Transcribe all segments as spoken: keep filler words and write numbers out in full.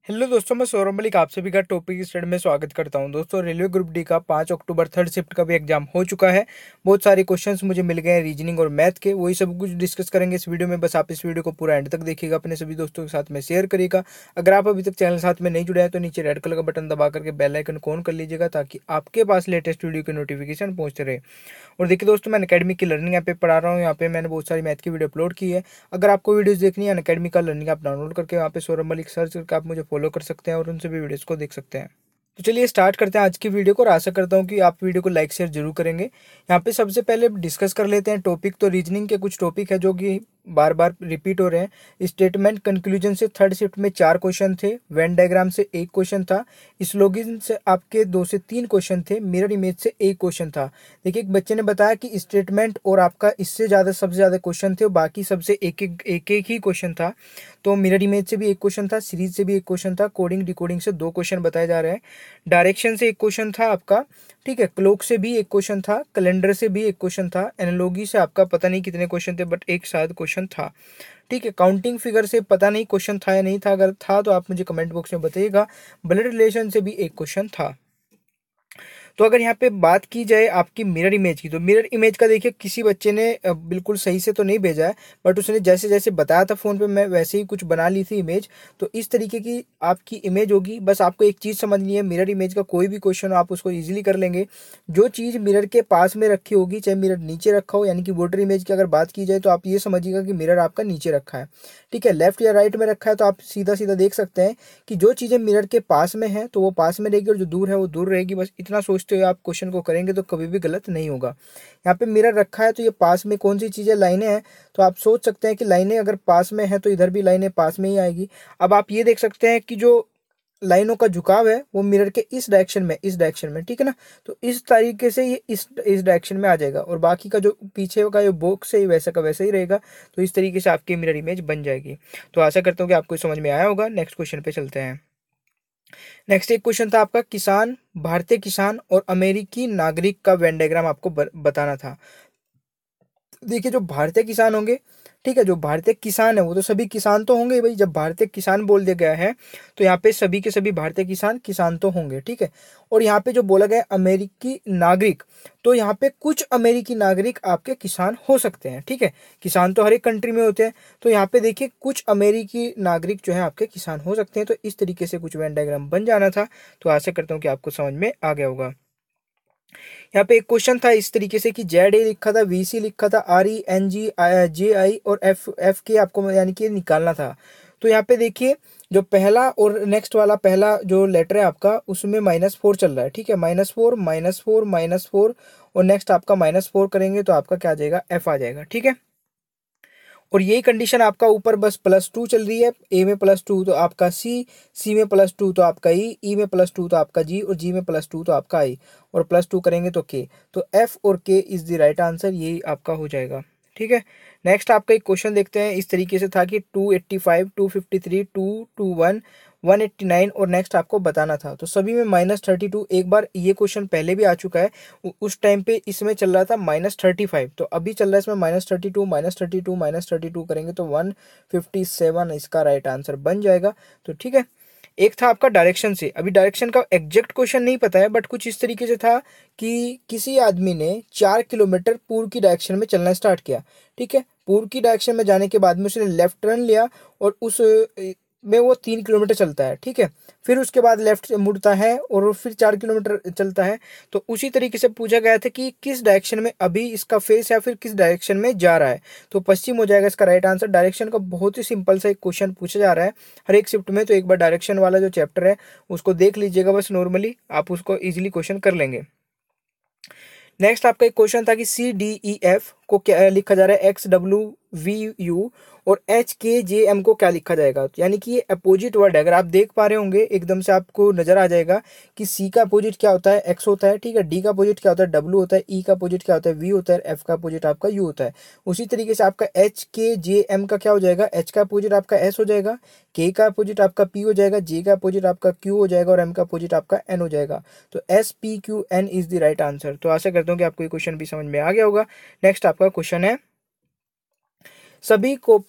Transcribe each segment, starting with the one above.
Hello दोस्तों, मैं सौरभ मलिक आप सभी का टॉपिक स्टडी में स्वागत करता हूं। दोस्तों, रेलवे ग्रुप डी का पाँच अक्टूबर थर्ड शिफ्ट का भी एग्जाम हो चुका है। बहुत सारे क्वेश्चंस मुझे मिल गए हैं रीजनिंग और मैथ के, वही सब कुछ डिस्कस करेंगे इस वीडियो में। बस आप इस वीडियो को पूरा एंड तक देखिएगा, अपने सभी दोस्तों के साथ में शेयर करिएगा। अगर आप अभी तक चैनल साथ में नहीं जुड़े हैं तो नीचे रेड कलर का बटन दबा करके बेल आइकन को ऑन कर लीजिएगा, ताकि आपके पास लेटेस्ट वीडियो की नोटिफिकेशन पहुंचते रहे। और देखिए दोस्तों, मैं अकेडमी की लर्निंग ऐप पे पढ़ा रहा हूँ। यहाँ पे मैंने बहुत सारी मैथ की वीडियो अपलोड की है। अगर आपको वीडियोस देखनी है अकेडमी का लर्निंग ऐप डाउनलोड करके वहाँ पे सौरभ मलिक सर्च करके आप मुझे फॉलो कर सकते हैं और उनसे भी वीडियोस को देख सकते हैं। तो चलिए स्टार्ट करते हैं आज की वीडियो को, और आशा करता हूँ कि आप वीडियो को लाइक शेयर जरूर करेंगे। यहाँ पे सबसे पहले डिस्कस कर लेते हैं टॉपिक। तो रीजनिंग के कुछ टॉपिक है जो कि बार बार रिपीट हो रहे हैं। स्टेटमेंट कंक्लूजन से थर्ड शिफ्ट में चार क्वेश्चन थे, वेन डायग्राम से एक क्वेश्चन था, स्लोगन से आपके दो से तीन क्वेश्चन थे, मिरर इमेज से एक क्वेश्चन था। देखिए, एक बच्चे ने बताया कि स्टेटमेंट और आपका इससे ज़्यादा सबसे ज़्यादा क्वेश्चन थे और बाकी सबसे एक एक एक एक ही क्वेश्चन था। तो मिरर इमेज से भी एक क्वेश्चन था, सीरीज से भी एक क्वेश्चन था, कोडिंग डिकोडिंग से दो क्वेश्चन बताए जा रहे हैं, डायरेक्शन से एक क्वेश्चन था आपका, ठीक है, क्लॉक से भी एक क्वेश्चन था, कैलेंडर से भी एक क्वेश्चन था, एनालॉजी से आपका पता नहीं कितने क्वेश्चन थे बट एक शायद क्वेश्चन था, ठीक है। काउंटिंग फिगर से पता नहीं क्वेश्चन था या नहीं था, अगर था तो आप मुझे कमेंट बॉक्स में बताइएगा। ब्लड रिलेशन से भी एक क्वेश्चन था। तो अगर यहाँ पे बात की जाए आपकी मिरर इमेज की, तो मिरर इमेज का देखिए किसी बच्चे ने अ, बिल्कुल सही से तो नहीं भेजा है, बट उसने जैसे जैसे बताया था फोन पे मैं वैसे ही कुछ बना ली थी इमेज। तो इस तरीके की आपकी इमेज होगी। बस आपको एक चीज समझनी है, मिरर इमेज का कोई भी क्वेश्चन आप उसको इजीली कर लेंगे। जो चीज मिरर के पास में रखी होगी, चाहे मिरर नीचे रखा हो, यानी कि वाटर इमेज की अगर बात की जाए तो आप ये समझिएगा कि मिरर आपका नीचे रखा है, ठीक है। लेफ्ट या राइट में रखा है तो आप सीधा सीधा देख सकते हैं कि जो चीजें मिरर के पास में है तो वो पास में रहेगी और जो दूर है वो दूर रहेगी। बस इतना सोचते हुए आप क्वेश्चन को करेंगे तो कभी भी गलत नहीं होगा। यहाँ पे मिरर रखा है तो ये पास में कौन सी चीजें लाइनें हैं, तो आप सोच सकते हैं कि लाइनें अगर पास में है तो इधर भी लाइनें पास में ही आएगी। अब आप ये देख सकते हैं कि जो लाइनों का झुकाव है वो मिरर के इस डायरेक्शन में इस डायरेक्शन में ठीक है ना। तो इस तरीके से ये इस इस डायरेक्शन में आ जाएगा और बाकी का जो पीछे का जो बॉक्स है वैसा का वैसा ही रहेगा। तो इस तरीके से आपकी मिरर इमेज बन जाएगी। तो आशा करता हूँ कि आपको समझ में आया होगा। नेक्स्ट क्वेश्चन पे चलते हैं। नेक्स्ट एक क्वेश्चन था आपका, किसान, भारतीय किसान और अमेरिकी नागरिक का वेन डायग्राम आपको बताना था। देखिए, जो भारतीय किसान होंगे, ठीक है, जो भारतीय किसान है वो तो सभी किसान तो होंगे भाई। जब भारतीय किसान बोल दिया गया है तो यहाँ पे सभी के सभी भारतीय किसान किसान तो होंगे, ठीक है। और यहाँ पे जो बोला गया अमेरिकी नागरिक, तो यहाँ पे कुछ अमेरिकी नागरिक आपके किसान हो सकते हैं, ठीक है। किसान तो हर एक कंट्री में होते हैं, तो यहाँ पे देखिए कुछ अमेरिकी नागरिक जो है आपके किसान हो सकते हैं। तो इस तरीके से कुछ वेन डायग्राम बन जाना था। तो आशा करता हूँ कि आपको समझ में आ गया होगा। यहाँ पे एक क्वेश्चन था इस तरीके से कि जेड ए लिखा था, वी सी लिखा था, आर ई एन जी जे आई और एफ एफ के आपको यानी कि निकालना था। तो यहाँ पे देखिए जो पहला और नेक्स्ट वाला पहला जो लेटर है आपका उसमें माइनस फोर चल रहा है, ठीक है। Minus four minus four minus four और नेक्स्ट आपका माइनस फोर करेंगे तो आपका क्या आ जाएगा, एफ आ जाएगा, ठीक है। और यही कंडीशन आपका ऊपर बस प्लस टू चल रही है। ए में प्लस टू तो आपका सी, सी में प्लस टू तो आपका ई, ई में प्लस टू तो आपका जी और जी में प्लस टू तो आपका आई और प्लस टू करेंगे तो के। तो एफ और के इज द राइट आंसर, यही आपका हो जाएगा, ठीक है। नेक्स्ट आपका एक क्वेश्चन देखते हैं। इस तरीके से था कि two eighty five, two fifty three, two two one, one eighty nine और नेक्स्ट आपको बताना था। तो सभी में माइनस थर्टी टू, एक बार ये क्वेश्चन पहले भी आ चुका है। उस टाइम पे इसमें चल रहा था माइनस थर्टी फाइव, तो अभी चल रहा है इसमें minus thirty two, minus thirty two minus thirty two करेंगे तो वन फिफ्टी सेवन इसका राइट आंसर बन जाएगा। तो ठीक है। एक था आपका डायरेक्शन से। अभी डायरेक्शन का एग्जैक्ट क्वेश्चन नहीं पता है बट कुछ इस तरीके से था कि किसी आदमी ने चार किलोमीटर पूर्व की डायरेक्शन में चलना स्टार्ट किया, ठीक है। पूर्व की डायरेक्शन में जाने के बाद में उसने लेफ्ट टर्न लिया और उस में वो तीन किलोमीटर चलता है, ठीक है। फिर उसके बाद लेफ्ट मुड़ता है और फिर चार किलोमीटर चलता है। तो उसी तरीके से पूछा गया था कि किस डायरेक्शन में अभी इसका फेस या फिर किस डायरेक्शन में जा रहा है। तो पश्चिम हो जाएगा इसका राइट आंसर। डायरेक्शन का बहुत ही सिंपल सा एक क्वेश्चन पूछा जा रहा है हर एक शिफ्ट में। तो एक बार डायरेक्शन वाला जो चैप्टर है उसको देख लीजिएगा, बस नॉर्मली आप उसको इजिली क्वेश्चन कर लेंगे। नेक्स्ट आपका एक क्वेश्चन था कि सी डी ई एफ को क्या लिखा जा रहा है, एक्स डब्ल्यू वी यू और एच के जे एम को क्या लिखा जाएगा। यानी कि ये अपोजिट वर्ड है। अगर आप देख पा रहे होंगे एकदम से आपको नजर आ जाएगा कि सी का अपोजिट क्या होता है, एक्स होता है, ठीक है। डी का अपोजिट क्या होता है, डब्ल्यू होता है। ई का अपोजिट क्या होता है, वी होता है। एफ का अपोजिट आपका यू होता है। उसी तरीके से आपका एच के जे एम का क्या हो जाएगा, एच का अपोजिट आपका एस हो जाएगा, के का अपोजिट आपका पी हो जाएगा, जे का अपोजिट आपका क्यू हो जाएगा और एम का अपोजिट आपका एन हो जाएगा। तो S P Q N is the right answer. तो आशा करता हूँ कि आपको ये क्वेश्चन भी समझ में आ गया होगा। नेक्स्ट आपका क्वेश्चन है, सभी कॉपी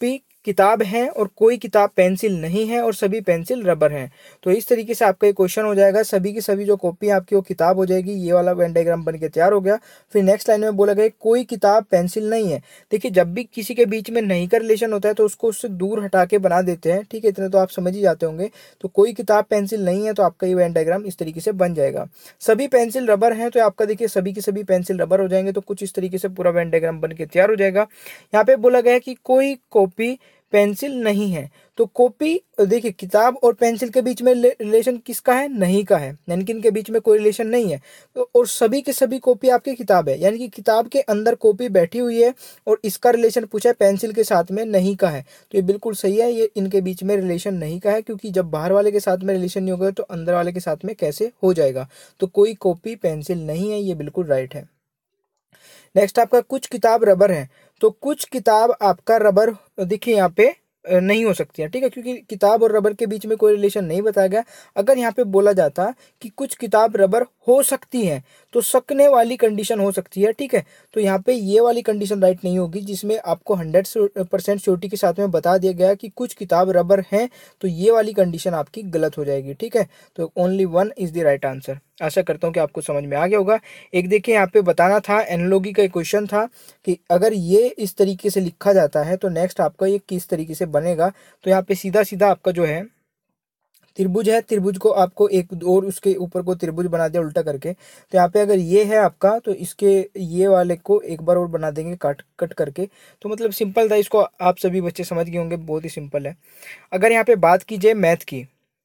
किताब है और कोई किताब पेंसिल नहीं है और सभी पेंसिल रबर हैं। तो इस तरीके से आपका ये क्वेश्चन हो जाएगा। सभी की सभी जो कॉपी है आपकी वो किताब हो जाएगी। ये वाला वेन डायग्राम बन के तैयार हो गया। फिर नेक्स्ट लाइन में बोला गया कोई किताब पेंसिल नहीं है। देखिए जब भी किसी के बीच में नहीं का रिलेशन होता है तो उसको उससे दूर हटा के बना देते हैं, ठीक है, इतने तो आप समझ ही जाते होंगे। तो कोई किताब पेंसिल नहीं है तो आपका ये वेन डायग्राम इस तरीके से बन जाएगा। सभी पेंसिल रबर हैं तो आपका देखिए सभी की सभी पेंसिल रबर हो जाएंगे। तो कुछ इस तरीके से पूरा वेन डायग्राम बन के तैयार हो जाएगा। यहाँ पे बोला गया है कि कोई कॉपी पेंसिल नहीं है। तो कॉपी देखिए किताब और पेंसिल के बीच में रिलेशन किसका है? नहीं का है, यानी कि इनके बीच में कोई रिलेशन नहीं है। तो और सभी के सभी कॉपी आपकी किताब है, यानी कि किताब के अंदर कॉपी बैठी हुई है और इसका रिलेशन पूछा है पेंसिल के साथ में नहीं का है। तो ये बिल्कुल सही है, ये इनके बीच में रिलेशन नहीं का है, क्योंकि जब बाहर वाले के साथ में रिलेशन नहीं होगा तो अंदर वाले के साथ में कैसे हो जाएगा। तो कोई कॉपी पेंसिल नहीं है, ये बिल्कुल राइट है। नेक्स्ट आपका कुछ किताब रबर है। तो कुछ किताब आपका रबर देखिए यहाँ पे नहीं हो सकती है, ठीक है, क्योंकि किताब और रबर के बीच में कोई रिलेशन नहीं बताया गया। अगर यहाँ पे बोला जाता कि कुछ किताब रबर हो सकती है तो सकने वाली कंडीशन हो सकती है, ठीक है। तो यहाँ पे ये वाली कंडीशन राइट नहीं होगी जिसमें आपको हंड्रेड परसेंट श्योरिटी के साथ में बता दिया गया कि कुछ किताब रबर हैं, तो ये वाली कंडीशन आपकी गलत हो जाएगी, ठीक है। तो only one is the right answer. आशा करता हूँ कि आपको समझ में आ गया होगा। एक देखिए यहाँ पे बताना था, एनालॉजी का एक क्वेश्चन था कि अगर ये इस तरीके से लिखा जाता है तो नेक्स्ट आपका ये किस तरीके से बनेगा। तो यहाँ पे सीधा सीधा आपका जो है त्रिभुज है, त्रिभुज को आपको एक और उसके ऊपर को त्रिभुज बना दिया उल्टा करके। तो यहाँ पे अगर ये है आपका तो इसके ये वाले को एक बार और बना देंगे काट कट करके। तो मतलब सिंपल था, इसको आप सभी बच्चे समझ गए होंगे, बहुत ही सिंपल है। अगर यहाँ पे बात की जाए मैथ की,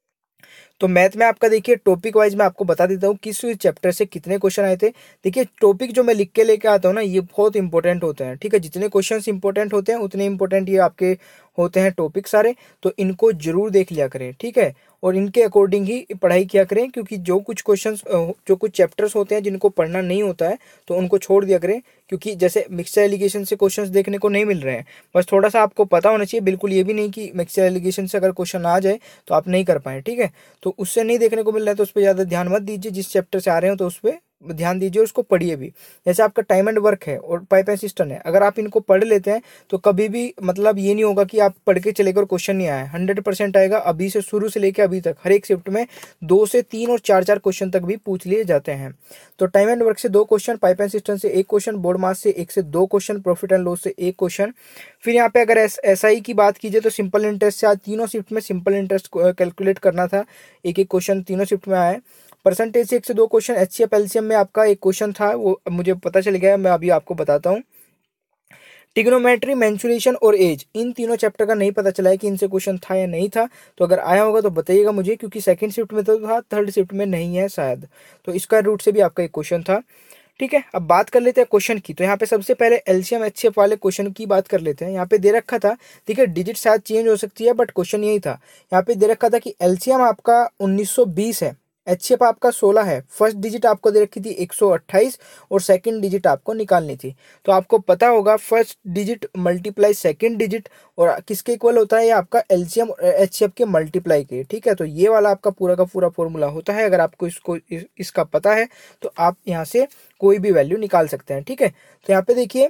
तो मैथ में आपका देखिए टॉपिक वाइज मैं आपको बता देता हूँ किस चैप्टर से कितने क्वेश्चन आए थे। देखिए टॉपिक जो मैं लिख के लेके आता हूँ ना ये बहुत इंपॉर्टेंट होते हैं, ठीक है। जितने क्वेश्चंस इंपॉर्टेंट होते हैं उतने इंपॉर्टेंट ये आपके होते हैं टॉपिक सारे। तो इनको जरूर देख लिया करें, ठीक है, और इनके अकॉर्डिंग ही पढ़ाई किया करें, क्योंकि जो कुछ क्वेश्चंस जो कुछ चैप्टर्स होते हैं जिनको पढ़ना नहीं होता है तो उनको छोड़ दिया करें, क्योंकि जैसे मिक्सचर एलिगेशन से क्वेश्चंस देखने को नहीं मिल रहे हैं। बस थोड़ा सा आपको पता होना चाहिए, बिल्कुल ये भी नहीं कि मिक्सचर एलिगेशन से अगर क्वेश्चन आ जाए तो आप नहीं कर पाए, ठीक है। तो उससे नहीं देखने को मिल रहा है तो उस पर ज़्यादा ध्यान मत दीजिए, जिस चैप्टर से आ रहे हो तो उस पर ध्यान दीजिए, उसको पढ़िए भी। जैसे आपका टाइम एंड वर्क है और पाइप एंड सिस्टम है, अगर आप इनको पढ़ लेते हैं तो कभी भी मतलब ये नहीं होगा कि आप पढ़ के चले गए और क्वेश्चन नहीं आया। हंड्रेड परसेंट आएगा। अभी से शुरू से लेकर अभी तक हर एक शिफ्ट में दो से तीन और चार चार क्वेश्चन तक भी पूछ लिए जाते हैं। तो टाइम एंड वर्क से दो क्वेश्चन, पाइप एंड सिस्टम से एक क्वेश्चन, बोर्ड मास से एक से दो क्वेश्चन, प्रॉफिट एंड लॉस से एक क्वेश्चन। फिर यहाँ पे अगर एस आई की बात कीजिए तो सिंपल इंटरेस्ट से आज तीनों शिफ्ट में सिंपल इंटरेस्ट कैलकुलेट करना था, एक एक क्वेश्चन तीनों शिफ्ट में आया। परसेंटेज से एक से दो क्वेश्चन, एचसीएफ एलसीएम में आपका एक क्वेश्चन था, वो मुझे पता चल गया, मैं अभी आपको बताता हूँ। ट्रिग्नोमेट्री, मेंसुरेशन और एज, इन तीनों चैप्टर का नहीं पता चला है कि इनसे क्वेश्चन था या नहीं था। तो अगर आया होगा तो बताइएगा मुझे, क्योंकि सेकंड शिफ्ट में तो था, थर्ड शिफ्ट में नहीं है शायद। तो स्क्वायर रूट से भी आपका एक क्वेश्चन था, ठीक है। अब बात कर लेते हैं क्वेश्चन की। तो यहाँ पे सबसे पहले एलसीएम एचसीएफ वाले क्वेश्चन की बात कर लेते हैं। यहाँ पे दे रखा था, देखिए डिजिट शायद चेंज हो सकती है बट क्वेश्चन यही था। यहाँ पे दे रखा था कि एलसीएम आपका उन्नीस सौ बीस है, एचसीएफ आपका सोलह है, फर्स्ट डिजिट आपको दे रखी थी एक सौ अट्ठाईस और सेकंड डिजिट आपको निकालनी थी। तो आपको पता होगा first digit multiply second digit और किसके इक्वल होता है, ये आपका एलसीएम और एचसीएफ के मल्टीप्लाई के, ठीक है। तो ये वाला आपका पूरा का पूरा फॉर्मूला होता है। अगर आपको इसको इस, इसका पता है तो आप यहाँ से कोई भी वैल्यू निकाल सकते हैं, ठीक है। तो यहाँ पे देखिए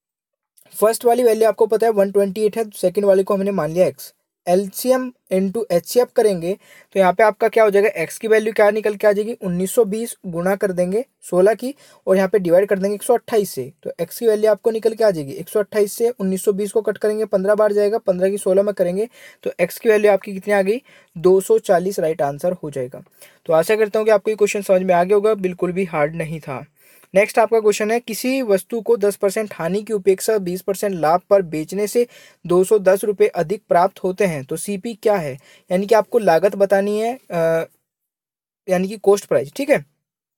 फर्स्ट वाली वैल्यू आपको पता है वन ट्वेंटी एट है, सेकंड वाले को हमने मान लिया एक्स। एलसीएम इनटू एचसीएफ करेंगे तो यहाँ पे आपका क्या हो जाएगा, एक्स की वैल्यू क्या निकल के आ जाएगी, उन्नीस सौ बीस गुना कर देंगे सोलह की और यहाँ पे डिवाइड कर देंगे एक सौ अट्ठाईस से। तो एक्स की वैल्यू आपको निकल के आ जाएगी एक सौ अट्ठाईस से उन्नीस सौ बीस को कट करेंगे पंद्रह बार जाएगा, पंद्रह की सोलह में करेंगे तो एक्स की वैल्यू आपकी कितनी आ गई, दो सौ चालीस राइट आंसर हो जाएगा। तो आशा करता हूँ कि आपको ये क्वेश्चन समझ में आ गया होगा, बिल्कुल भी हार्ड नहीं था। नेक्स्ट आपका क्वेश्चन है, किसी वस्तु को दस परसेंट हानि की उपेक्षा बीस परसेंट लाभ पर बेचने से दो सौ दस रुपये अधिक प्राप्त होते हैं तो सीपी क्या है। यानी कि आपको लागत बतानी है, आ, यानी कि कॉस्ट प्राइस, ठीक है।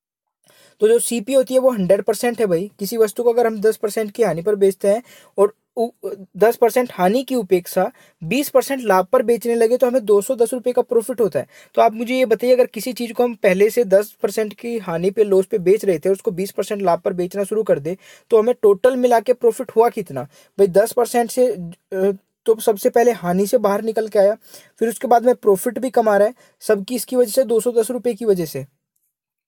तो जो सीपी होती है वो हंड्रेड परसेंट है भाई। किसी वस्तु को अगर हम दस परसेंट की हानि पर बेचते हैं और दस परसेंट हानि की उपेक्षा बीस परसेंट लाभ पर बेचने लगे तो हमें दो सौ दस रुपये का प्रॉफिट होता है। तो आप मुझे ये बताइए, अगर किसी चीज़ को हम पहले से दस परसेंट की हानि पे लॉस पे बेच रहे थे और उसको बीस परसेंट लाभ पर बेचना शुरू कर दे तो हमें टोटल मिला के प्रॉफिट हुआ कितना भाई। दस परसेंट से तो सबसे पहले हानि से बाहर निकल के आया, फिर उसके बाद में प्रॉफिट भी कमा रहा है सबकी इसकी वजह से, दो सौ दस रुपये की वजह से,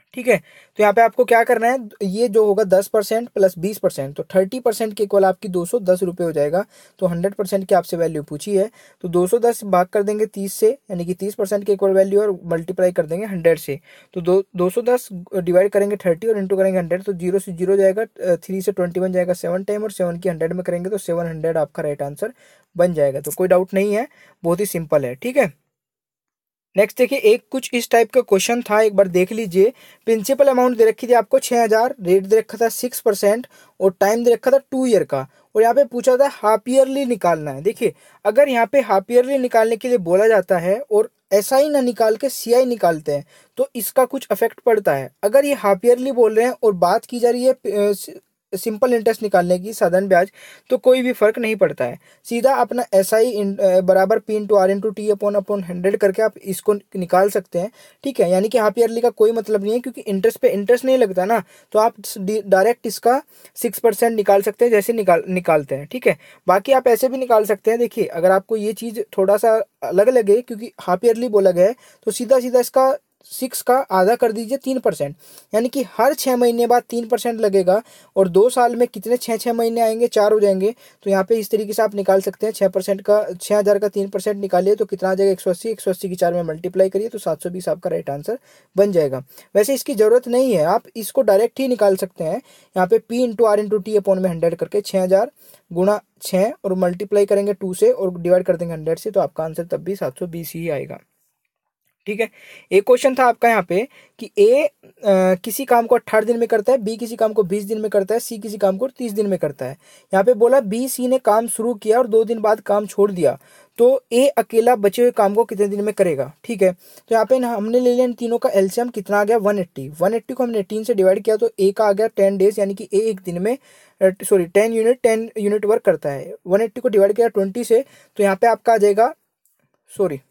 ठीक है। तो यहाँ पे आपको क्या करना है, ये जो होगा दस परसेंट प्लस बीस परसेंट, तो थर्टी परसेंट के इक्वल आपकी दो सौ दस रुपये हो जाएगा। तो हंड्रेड परसेंट की आपसे वैल्यू पूछी है, तो दो सौ दस भाग कर देंगे तीस से, यानी कि तीस परसेंट के इक्वल वैल्यू, और मल्टीप्लाई कर देंगे हंड्रेड से। तो दो दो सौ दस डिवाइड करेंगे थर्टी और इंटू करेंगे हंड्रेड, तो जीरो से जीरो जाएगा, थ्री से ट्वेंटी वन जाएगा सेवन टाइम, और सेवन की हंड्रेड में करेंगे तो सेवन हंड्रेड आपका राइट आंसर बन जाएगा। तो कोई डाउट नहीं है, बहुत ही सिंपल है। ठीक है। नेक्स्ट देखिए, एक कुछ इस टाइप का क्वेश्चन था, एक बार देख लीजिए। प्रिंसिपल अमाउंट दे रखी थी आपको छह हजार, रेट दे रखा था सिक्स परसेंट, और टाइम दे रखा था टू ईयर का, और यहाँ पे पूछा था हाफ ईयरली निकालना है। देखिए, अगर यहाँ पे हाफ ईयरली निकालने के लिए बोला जाता है और एस आई ना निकाल के सी आई निकालते हैं, तो इसका कुछ इफेक्ट पड़ता है। अगर ये हाफ ईयरली बोल रहे हैं और बात की जा रही है सिंपल इंटरेस्ट निकालने की, साधारण ब्याज, तो कोई भी फर्क नहीं पड़ता है। सीधा अपना एस आई बराबर P into R into T upon upon hundred करके आप इसको निकाल सकते हैं। ठीक है, यानी कि हाफ ईयरली का कोई मतलब नहीं है, क्योंकि इंटरेस्ट पे इंटरेस्ट नहीं लगता ना, तो आप डायरेक्ट इसका सिक्स परसेंट निकाल सकते हैं, जैसे निकाल निकालते हैं। ठीक है, बाकी आप ऐसे भी निकाल सकते हैं। देखिए, अगर आपको ये चीज़ थोड़ा सा अलग लगे, क्योंकि हाफ ईयरली बोला गया है, तो सीधा सीधा इसका सिक्स का आधा कर दीजिए तीन परसेंट, यानी कि हर छः महीने बाद तीन परसेंट लगेगा, और दो साल में कितने छः छः महीने आएंगे, चार हो जाएंगे। तो यहाँ पे इस तरीके से आप निकाल सकते हैं। छः परसेंट का छः हज़ार का तीन परसेंट निकालिए तो कितना आ जाएगा, एक सौ अस्सी, एक सौ अस्सी की चार में मल्टीप्लाई करिए तो सात सौ बीस आपका राइट आंसर बन जाएगा। वैसे इसकी ज़रूरत नहीं है, आप इसको डायरेक्ट ही निकाल सकते हैं। यहाँ पे P into R into T upon में हंड्रेड करके छः हज़ार गुणा छः और मल्टीप्लाई करेंगे टू से और डिवाइड कर देंगे हंड्रेड से, तो आपका आंसर तब भी सात सौ बीस ही आएगा। ठीक है। एक क्वेश्चन था आपका यहाँ पे कि ए आ, किसी काम को अठारह दिन में करता है, बी किसी काम को बीस दिन में करता है, सी किसी काम को तीस दिन में करता है। यहाँ पे बोला बी सी ने काम शुरू किया और दो दिन बाद काम छोड़ दिया, तो ए अकेला बचे हुए काम को कितने दिन में करेगा। ठीक है, तो यहाँ पे हमने ले लिया इन तीनों का एलसीएम, कितना आ गया वन एट्टी। वन एट्टी को हमने एटीन से डिवाइड किया तो ए का आ गया टेन डेज, यानी कि ए एक दिन में sorry ten unit ten unit work करता है। वन एट्टी को डिवाइड किया ट्वेंटी से, तो यहाँ पे आपका आ जाएगा सॉरी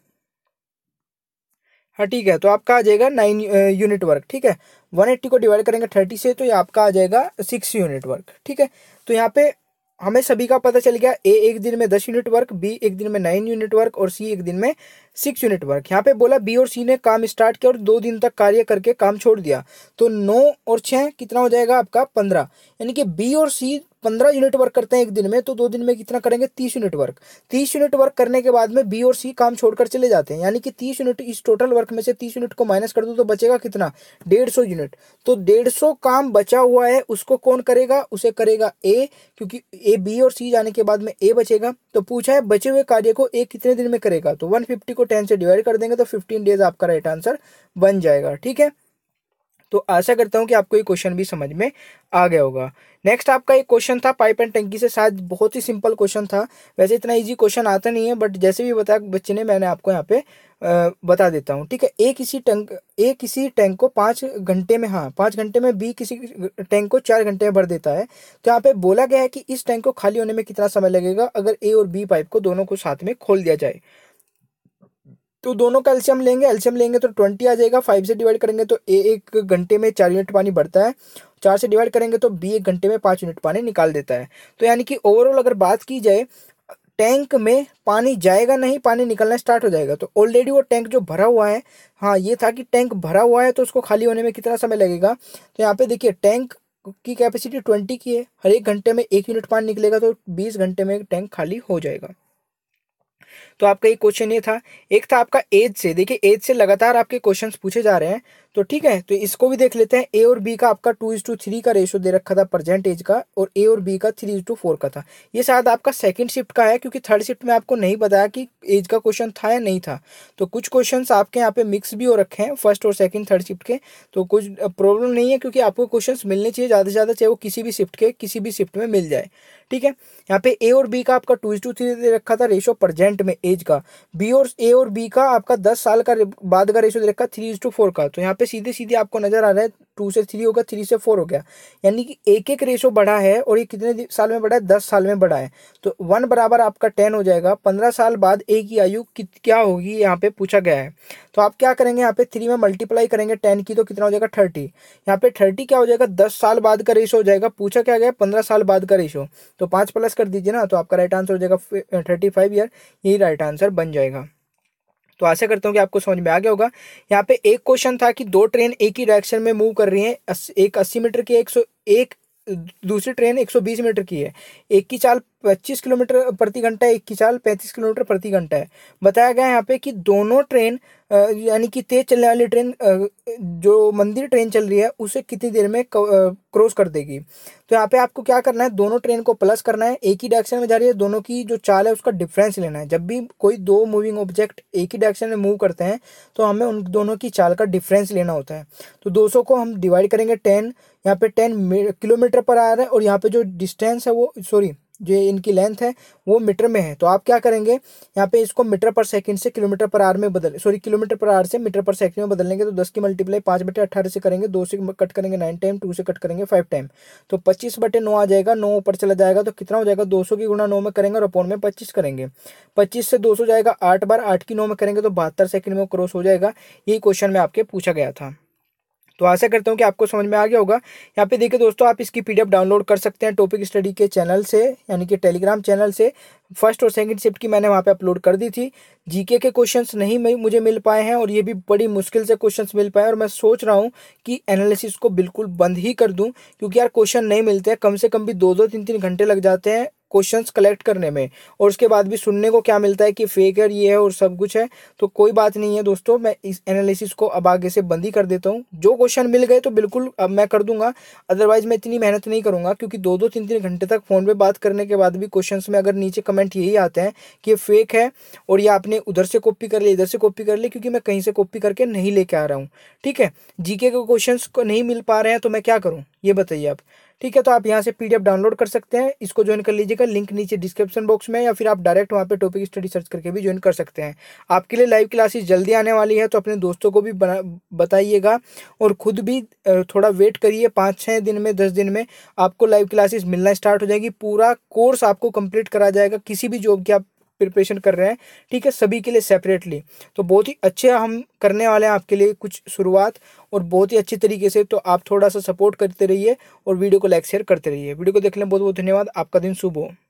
हाँ ठीक है, तो आपका आ जाएगा नाइन यूनिट वर्क। ठीक है, वन एट्टी को डिवाइड करेंगे थर्टी से, तो ये आपका आ जाएगा सिक्स यूनिट वर्क। ठीक है, तो यहाँ पे हमें सभी का पता चल गया, ए एक दिन में दस यूनिट वर्क, बी एक दिन में नाइन यूनिट वर्क, और सी एक दिन में सिक्स यूनिट वर्क। यहाँ पे बोला बी और सी ने काम स्टार्ट किया और दो दिन तक कार्य करके काम छोड़ दिया, तो नौ और छः कितना हो जाएगा आपका पंद्रह, यानी कि बी और सी पंद्रह यूनिट वर्क करते हैं एक दिन में, तो दो दिन में कितना करेंगे, तीस यूनिट वर्क। तीस यूनिट वर्क करने के बाद में बी और सी काम छोड़कर चले जाते हैं, यानी कि तीस यूनिट इस टोटल वर्क में से तीस यूनिट को माइनस कर दो तो बचेगा कितना, डेढ़ सौ यूनिट। तो डेढ़ सौ काम बचा हुआ है, उसको कौन करेगा, उसे करेगा ए, क्योंकि ए बी और सी जाने के बाद में ए बचेगा। तो पूछा है बचे हुए कार्य को ए कितने दिन में करेगा, तो वन फिफ्टी को टेन से डिवाइड कर देंगे तो फिफ्टीन डेज आपका राइट आंसर बन जाएगा। ठीक है, तो आशा करता हूं कि आपको ये क्वेश्चन भी समझ में आ गया होगा। नेक्स्ट आपका एक क्वेश्चन था पाइप एंड टंकी से, शायद बहुत ही सिंपल क्वेश्चन था। वैसे इतना इजी क्वेश्चन आता नहीं है, बट जैसे भी बताया बच्चे ने, मैंने आपको यहाँ पे आ, बता देता हूँ। ठीक है, ए किसी टैंक ए किसी टैंक को पाँच घंटे में हाँ पाँच घंटे में बी किसी टैंक को चार घंटे में भर देता है। तो यहाँ पे बोला गया है कि इस टैंक को खाली होने में कितना समय लगेगा अगर ए और बी पाइप को दोनों को साथ में खोल दिया जाए। तो दोनों का एलसीएम लेंगे, एलसीएम लेंगे तो ट्वेंटी आ जाएगा। फाइव से डिवाइड करेंगे तो ए एक घंटे में चार यूनिट पानी भरता है, चार से डिवाइड करेंगे तो बी एक घंटे में पाँच यूनिट पानी निकाल देता है। तो यानी कि ओवरऑल अगर बात की जाए, टैंक में पानी जाएगा नहीं, पानी निकलना स्टार्ट हो जाएगा। तो ऑलरेडी वो टैंक जो भरा हुआ है, हाँ ये था कि टैंक भरा हुआ है तो उसको खाली होने में कितना समय लगेगा। तो यहाँ पे देखिए टैंक की कैपेसिटी ट्वेंटी की है, हर एक घंटे में एक यूनिट पानी निकलेगा, तो बीस घंटे में टैंक खाली हो जाएगा। तो आपका एक क्वेश्चन ये था। एक था आपका एज से, देखिए एज से लगातार आपके क्वेश्चंस पूछे जा रहे हैं, तो ठीक है, तो इसको भी देख लेते हैं। ए और बी का आपका टू इज टू थ्री का रेशो दे रखा था प्रेजेंट एज का, और ए और बी का थ्री इज टू फोर का था। ये शायद आपका सेकंड शिफ्ट का है, क्योंकि थर्ड शिफ्ट में आपको नहीं बताया कि एज का क्वेश्चन था या नहीं था। तो कुछ क्वेश्चन आपके यहाँ पे मिक्स भी हो रखे हैं, फर्स्ट और सेकंड थर्ड शिफ्ट के, तो कुछ प्रॉब्लम नहीं है, क्योंकि आपको क्वेश्चन मिलने चाहिए ज़्यादा से ज़्यादा, चाहे वो किसी भी शिफ्ट के किसी भी शिफ्ट में मिल जाए। ठीक है, यहाँ पे ए और बी का आपका टू इज टू थ्री दे रखा था रेशो प्रेजेंट में एज का, बी और ए और बी का आपका दस साल का बाद का रेशो दे रखा थ्री इज टू फोर का। तो यहाँ पे सीधे सीधे आपको नजर आ रहा है टू से थ्री होगा, थ्री से फोर हो गया, यानी कि एक एक रेशो बढ़ा है, और ये कितने साल में बढ़ा है, दस साल में बढ़ा है। तो वन बराबर आपका टेन हो जाएगा। पंद्रह साल बाद ए की आयु क्या होगी यहाँ पे पूछा गया है। तो आप क्या करेंगे, यहाँ पे थ्री में मल्टीप्लाई करेंगे टेन की, तो कितना हो जाएगा थर्टी। यहाँ पे थर्टी क्या हो जाएगा, दस साल बाद का रेशो हो जाएगा। पूछा क्या गया, पंद्रह साल बाद का रेशो, तो पाँच प्लस कर दीजिए ना, तो आपका राइट आंसर हो जाएगा थर्टी फाइव ईयर। यही राइट आंसर बन जाएगा। तो आशा करता हूँ कि आपको समझ में आ गया होगा। यहाँ पे एक क्वेश्चन था कि दो ट्रेन एक ही डायरेक्शन में मूव कर रही हैं, एक अस्सी मीटर की, एक सौ एक दूसरी ट्रेन एक सौ बीस मीटर की है। एक की चाल पच्चीस किलोमीटर प्रति घंटा है, एक की चाल पैंतीस किलोमीटर प्रति घंटा है। बताया गया है यहाँ पे कि दोनों ट्रेन यानी कि तेज चलने वाली ट्रेन जो मंदिर ट्रेन चल रही है उसे कितनी देर में क्रॉस कर देगी। तो यहाँ पे आपको क्या करना है, दोनों ट्रेन को प्लस करना है, एक ही डायरेक्शन में जा रही है, दोनों की जो चाल है उसका डिफरेंस लेना है। जब भी कोई दो मूविंग ऑब्जेक्ट एक ही डायरेक्शन में मूव करते हैं तो हमें उन दोनों की चाल का डिफरेंस लेना होता है। तो दो सौ को हम डिवाइड करेंगे टेन, यहाँ पे टेन किलोमीटर पर आ रहा है और यहाँ पे जो डिस्टेंस है वो सॉरी जो इनकी लेंथ है वो मीटर में है। तो आप क्या करेंगे, यहाँ पे इसको मीटर पर सेकंड से किलोमीटर पर आवर में बदल सॉरी किलोमीटर पर आवर से मीटर पर सेकंड में बदलेंगे। तो दस की मल्टीप्लाई पाँच बटे अट्ठारह से करेंगे, दो से कट करेंगे नाइन टाइम, टू से कट करेंगे फाइव टाइम, तो पच्चीस बटे नौ आ जाएगा। नौ ऊपर चला जाएगा तो कितना हो जाएगा, दो सौ की गुणा नौ में करेंगे और अपॉन में पच्चीस करेंगे। पच्चीस से दो सौ जाएगा आठ बार, आठ की नौ में करेंगे तो बहत्तर सेकंड में क्रॉस हो जाएगा। यही क्वेश्चन में आपके पूछा गया था। तो आशा करता हूँ कि आपको समझ में आ गया होगा। यहाँ पे देखिए दोस्तों, आप इसकी पीडीएफ डाउनलोड कर सकते हैं टॉपिक स्टडी के चैनल से, यानी कि टेलीग्राम चैनल से। फर्स्ट और सेकंड शिफ्ट की मैंने वहाँ पे अपलोड कर दी थी। जीके के क्वेश्चंस नहीं मुझे मिल पाए हैं और ये भी बड़ी मुश्किल से क्वेश्चंस मिल पाए, और मैं सोच रहा हूँ कि एनालिसिस को बिल्कुल बंद ही कर दूँ, क्योंकि यार क्वेश्चन नहीं मिलते हैं। कम से कम भी दो दो तीन तीन घंटे लग जाते हैं क्वेश्चंस कलेक्ट करने में, और उसके बाद भी सुनने को क्या मिलता है कि फेक है, ये है और सब कुछ है। तो कोई बात नहीं है दोस्तों, मैं इस एनालिसिस को अब आगे से बंद ही कर देता हूँ। जो क्वेश्चन मिल गए तो बिल्कुल अब मैं कर दूंगा, अदरवाइज मैं इतनी मेहनत नहीं करूंगा, क्योंकि दो दो तीन तीन घंटे तक फोन पे बात करने के बाद भी क्वेश्चंस में अगर नीचे कमेंट यही आते हैं कि ये फेक है और ये आपने उधर से कॉपी कर ली, इधर से कॉपी कर ली, क्योंकि मैं कहीं से कॉपी करके नहीं लेके आ रहा हूँ। ठीक है, जीके के क्वेश्चंस को नहीं मिल पा रहे हैं तो मैं क्या करूँ, ये बताइए आप। ठीक है, तो आप यहाँ से पीडीएफ डाउनलोड कर सकते हैं, इसको ज्वाइन कर लीजिएगा, लिंक नीचे डिस्क्रिप्शन बॉक्स में, या फिर आप डायरेक्ट वहाँ पे टॉपिक स्टडी सर्च करके भी ज्वाइन कर सकते हैं। आपके लिए लाइव क्लासेस जल्दी आने वाली है, तो अपने दोस्तों को भी बताइएगा और खुद भी थोड़ा वेट करिए। पाँच छः दिन में, दस दिन में आपको लाइव क्लासेस मिलना स्टार्ट हो जाएगी। पूरा कोर्स आपको कंप्लीट करा जाएगा, किसी भी जॉब की आप प्रिपरेशन कर रहे हैं, ठीक है, सभी के लिए सेपरेटली। तो बहुत ही अच्छे हम करने वाले हैं आपके लिए कुछ शुरुआत, और बहुत ही अच्छी तरीके से। तो आप थोड़ा सा सपोर्ट करते रहिए और वीडियो को लाइक शेयर करते रहिए। वीडियो को देखने में बहुत बहुत धन्यवाद। आपका दिन शुभ हो।